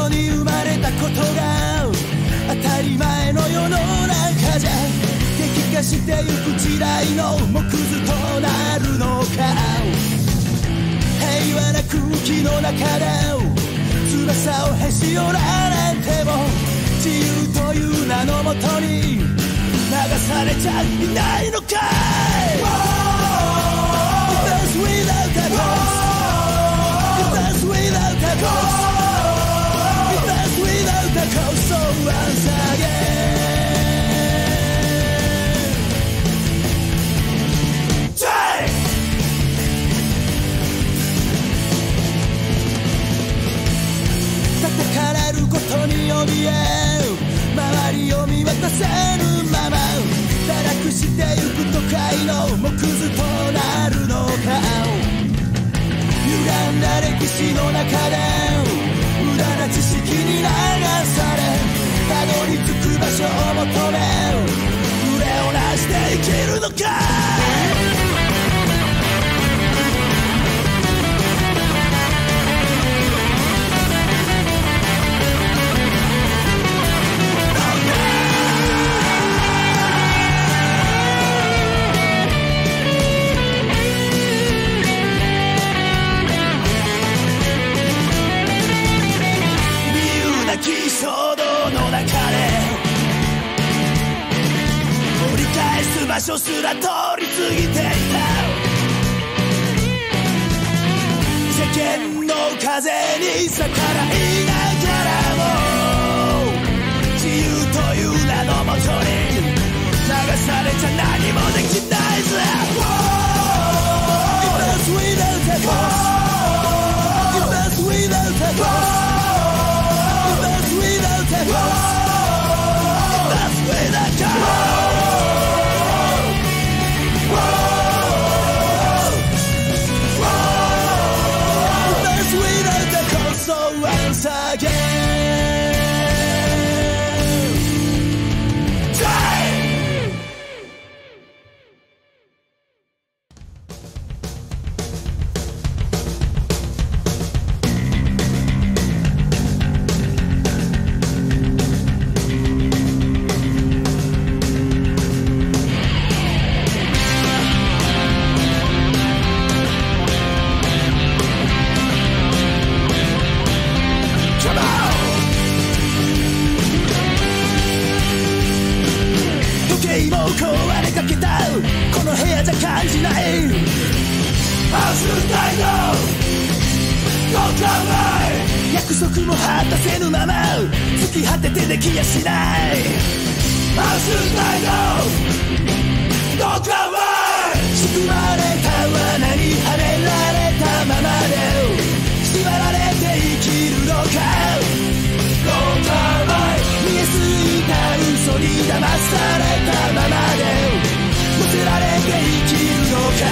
世に生まれたことが当たり前の世の中じゃ、激化してゆく時代の木図となるのか。平和な空気の中で翼をへし折られても、自由という名のもとに流されちゃいないのかい。 Because without a cause, because without a cause, because without a cause, so once again叩かれることに怯え、周りを見渡せぬまま堕落してゆく都会の木図となるのか。歪んだ歴史の中で無駄な知識に流され、たどり着く場所を求め腕をなして生きるのか。衝動の中で折り返す場所すら通り過ぎていた。世間の風に逆らいながらも、自由という名のもとに流されちゃ何もできないぜ。 Because without a cause, because without a cause, without a cause, that's without a cause, that's without a cause, so once againこの部屋じゃ感じない。反数体のどうかない約束も果たせぬまま突き果ててできやしない。反数体のどうかない仕組まれた罠にはめられたままで縛られて生きるのか。どうかない見えすぎた嘘に騙されたままで乗せられて生きるのか。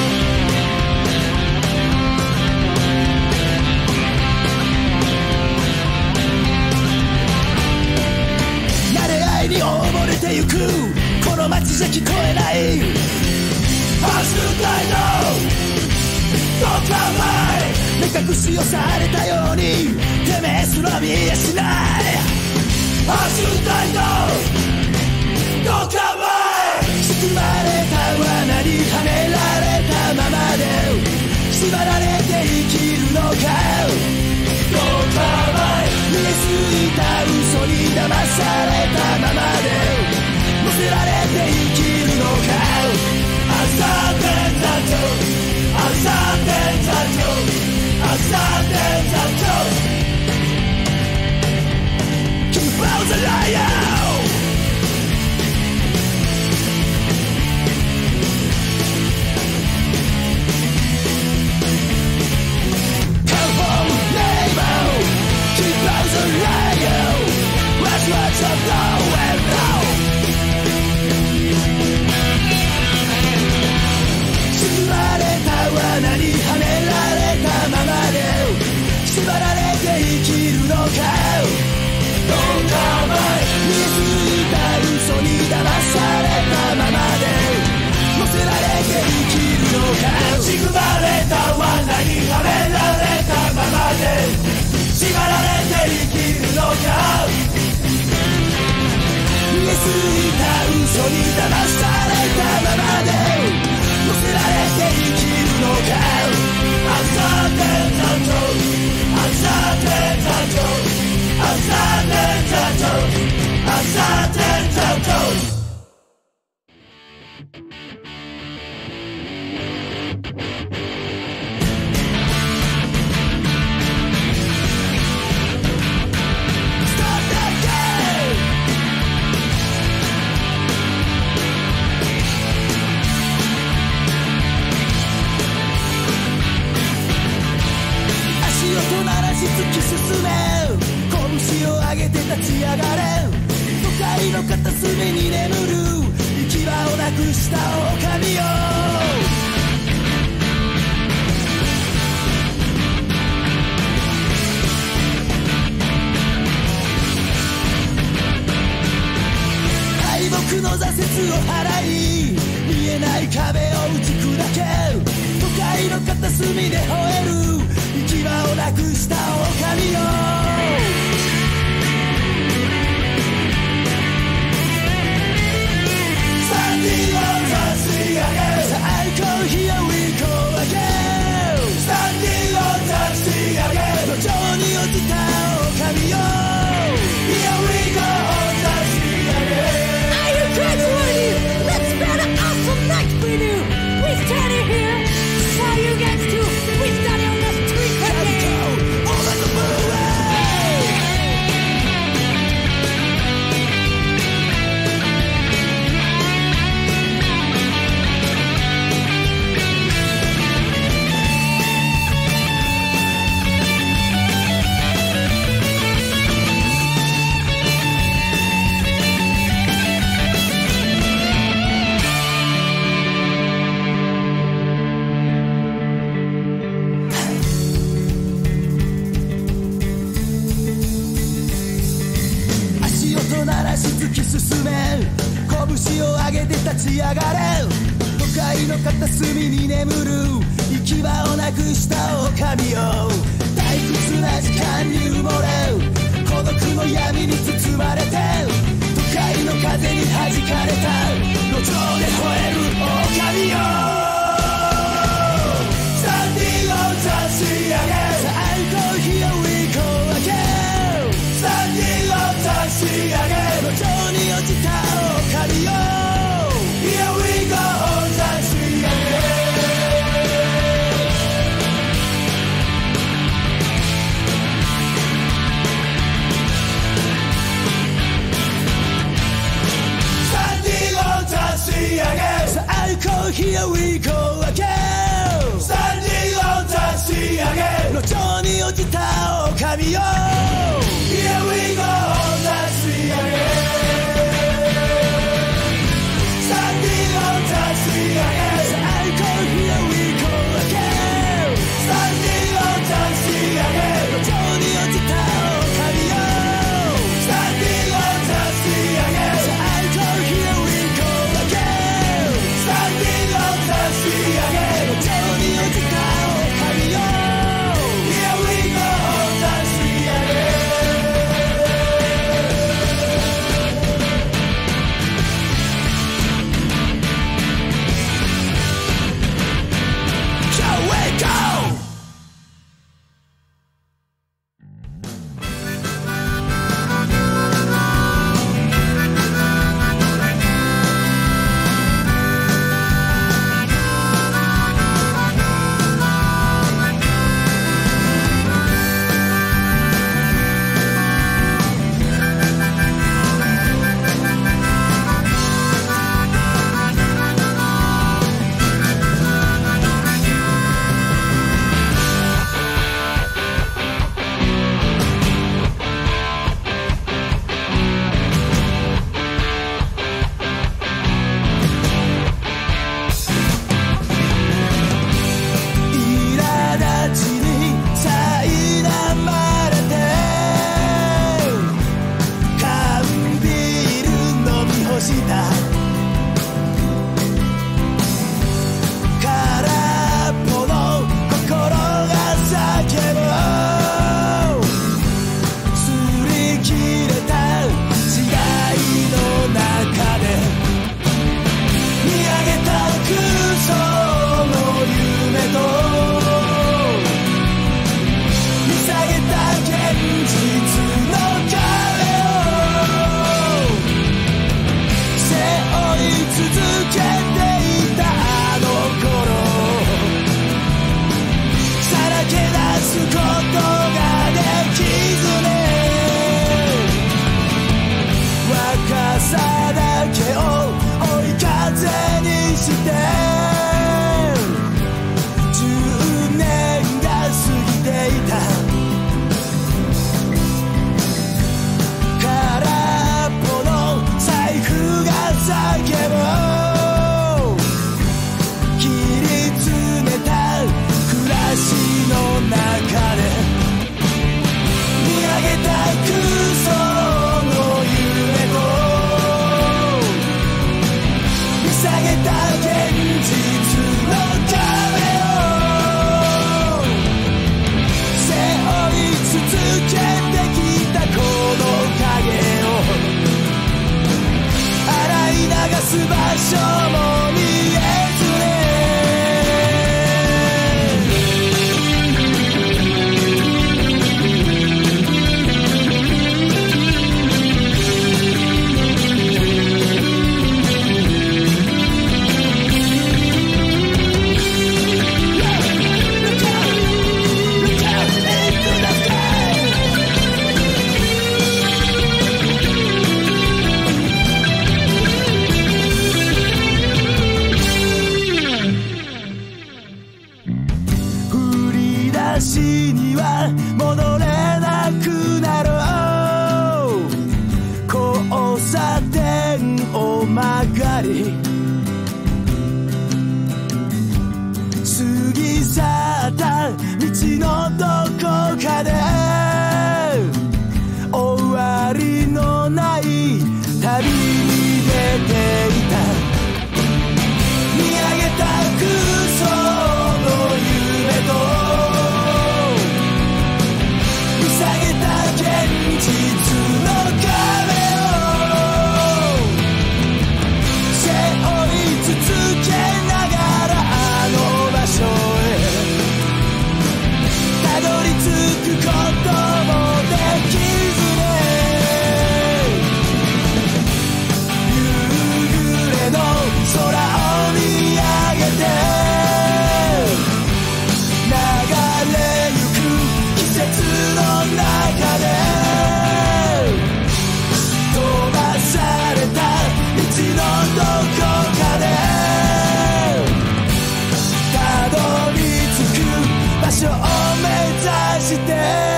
慣れ合いに溺れてゆくこの街じゃ聞こえない。反数体のどうかない目隠しをされたようにてめえすら見えしない。反数体のどうかない仕組まれた罠にはめられたままで縛られて生きるのか。どうかない見えすぎた嘘に騙されたままで乗せられて生きるのか。あさってだとあさってだとあさってだと King of the Lion されたままで乗せられて生きるのか。突き進め、拳を上げて立ち上がれ。都会の片隅に眠る行き場をなくした狼よ。敗北の挫折を払い、見えない壁を打ち砕け。都会の片隅で吠える行き場をなくした狼よ。スタンディングオンザシーアゲン。最高ヒアウィーゴーアゲン。スタンディングオンザシーアゲン。路上に落ちた狼よ。Here we go on the sea again. Are you crazy ready? Let's spend an awesome night with you. We standing here, saw you guys too. We standing on the street again. Over the freeway. 突き進め、拳を上げて立ち上がれ。都会の片隅に眠る行き場をなくした狼よ。退屈な時間に埋もれ、孤独の闇に包まれて、都会の風に弾かれた路上で吠える狼よ。Standing on the sea again. 最高Here we go again. Standing on the sea again.路上に落ちた狼よ。Here we go on the sea again. Standing on the sea again. 最高 Here we go again. Standing on the sea again. 路上に落ちた狼よ。Here we go on the sea again. Standing on the sea again. I go here we go again. Standing on the sea again. 路上に落ちた狼よ。Standing on the sea again. I go here we go again. Standing on the sea again. 路上に落ちた狼よ。Here we go on the sea again. った道のどこかで終わりのない旅に出ていた。見上げた空想の夢と見下げた現実の壁を背負い続けながらあの場所へたどり着くこともできずね。夕暮れの空を見上げて流れゆく季節の中で飛ばされた道のどこかでたどり着く場所を目指して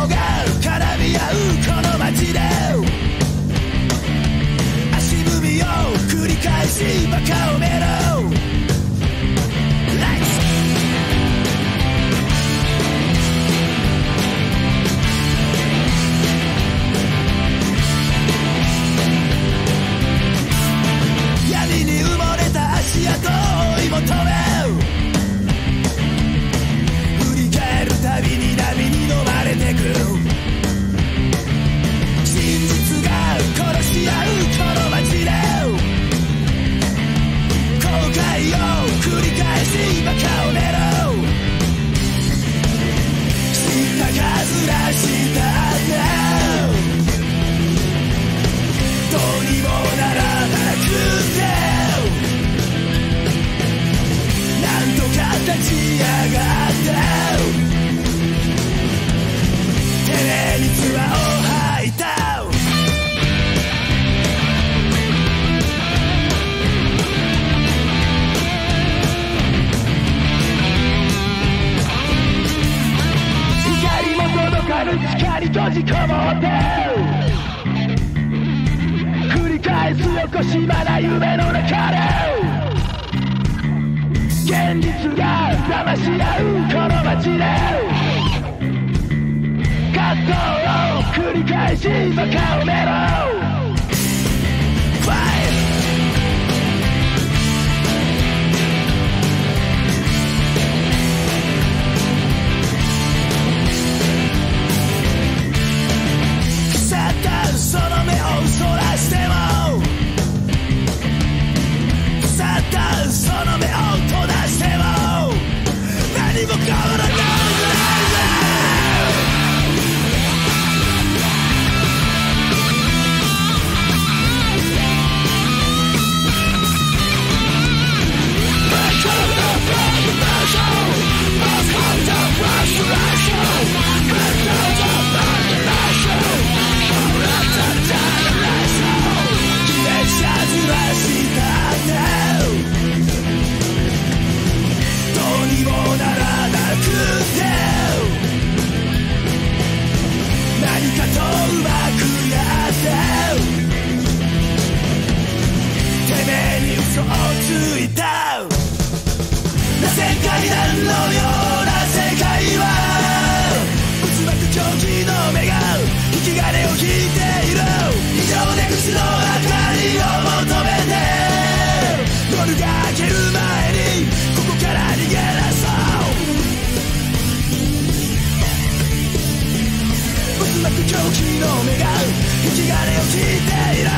が絡み合うこの街で足踏みを繰り返しバカをめろ足跡を追い求め振り返るたびに波に飲まれてく真実が殺し合うこの街で後悔を繰り返しバカを寝ろした数らしたってどうにもならなくて立ち上がっててめえに唾を吐いた光も届かぬ地下に閉じこもって繰り返すよこしまな夢の中で現実が騙し合うこの街で葛藤を繰り返しバカをめろ腐ったその目をそらしても腐ったその目を閉ざしても何も変わらない階段のような世界は渦巻く狂気の目が引き金を引いている異常出口の明かりを求めて夜が明ける前にここから逃げ出そう渦巻く狂気の目が引き金を引いている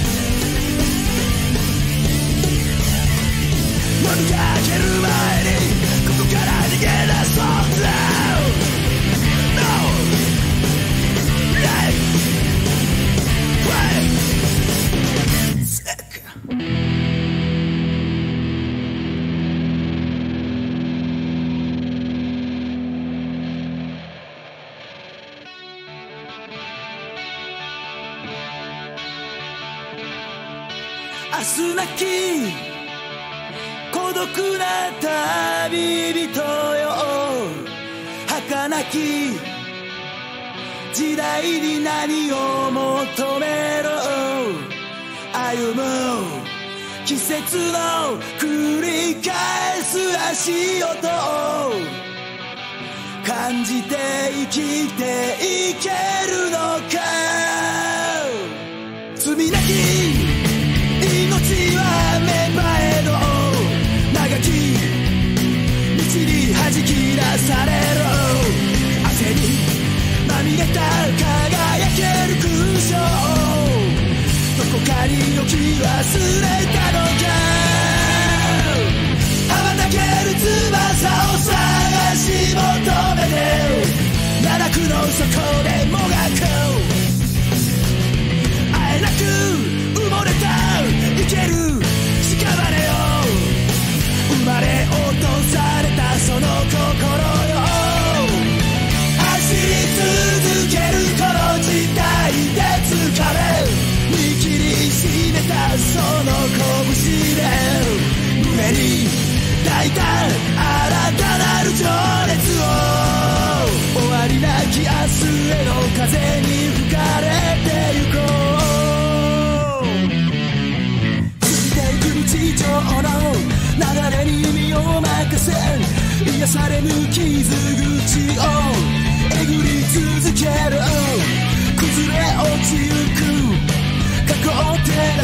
夜が明ける前にここから逃げ出そうぜ No! Life! Why? Sick! 明日なき孤独な旅人よ儚き時代に何を求めろ歩む季節の繰り返す足音を感じて生きていけるのか罪なき命は芽生えの長き道に弾き出される汗にまみれた輝ける空想どこかに置き忘れたのか羽ばたける翼を探し求めて奈落の底でもがくあえなく埋もれた生ける屍を生まれ落とされたその心よ走り続けるこの時代で疲れ握りしめたその拳で胸に抱いた新たなる情熱を終わりなき明日へ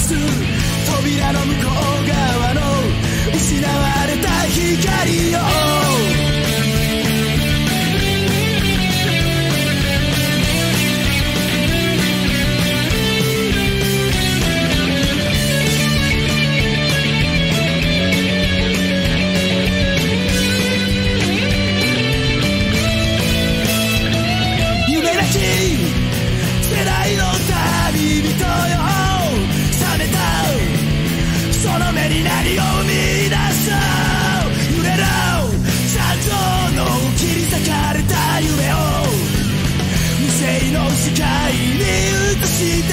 す扉の向こう側の失われた光よ。世代の旅人よ、覚めたその目に何を見出そう。揺れる山頂の切り裂かれた夢を無声の視界に映して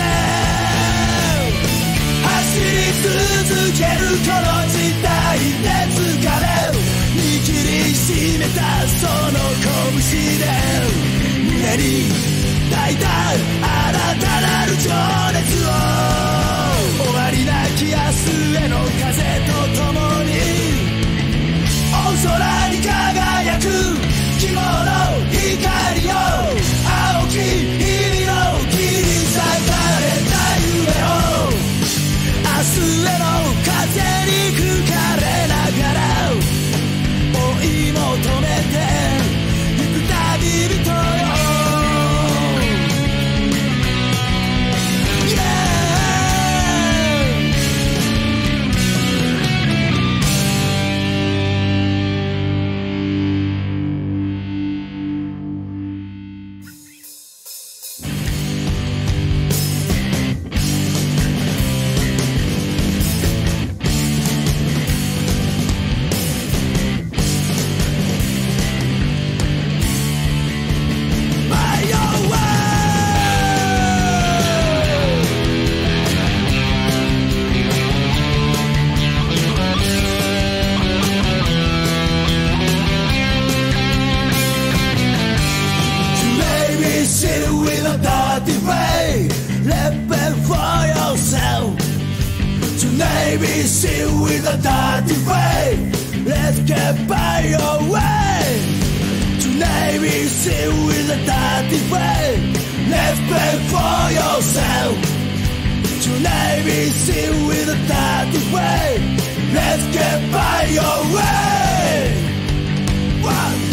走り続けるこの時代で疲れ握りしめたその拳で胸に抱いた新たなる情熱を終わりなき明日への風とともに大空に輝く希望の光よ。青き日々の切り裂かれた夢を明日への風に吹かれながら追い求めて行く旅人よ。Maybe sit with a dirty way. Let's get by your way. Tonight we sit with a dirty way. Let's pay for yourself. Tonight we sit with a dirty way. Let's get by your way. 1, 2,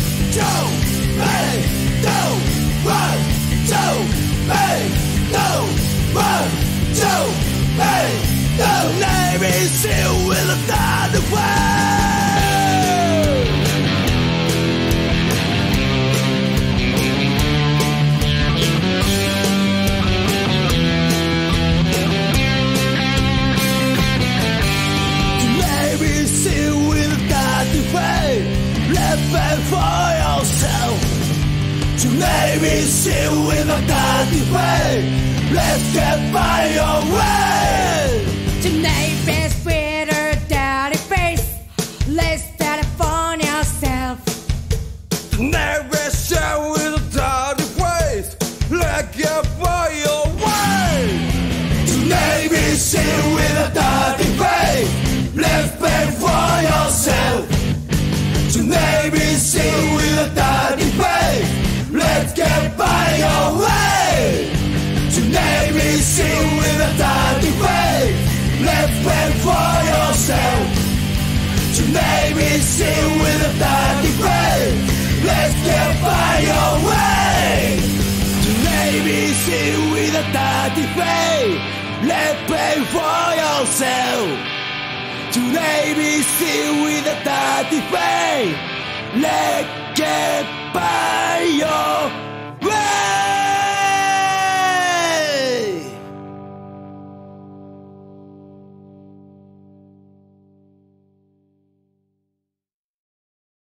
3, 2, 1, 2, 3, 2, 1, 2, 3. Tonight we sit with a dirty way. Tonight we sit with a dirty way. Let's pay for yourself. Tonight we sit with a dirty way. Let's get by your way. Tonight best with a dirty face. Let's start upon yourself. Tonight we sit with a dirty face. Let's get by your way. Tonight we sit with a dirty face. Let's pay for yourself. Tonight we sit with a dirty face. Let's get by your way. Tonight we sit with a dirty face. Let's pay for yourself. Tonight we sit with a dirty face. Let's get by your way. Tonight we sit with a dirty face. Let's pay for yourself. Tonight we sit with a dirty face. Let's get by